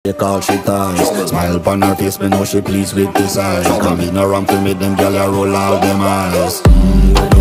Take all she ties. Smile upon her face, me know she pleased with this eye. Come in around to meet them, girl, I roll out them eyes.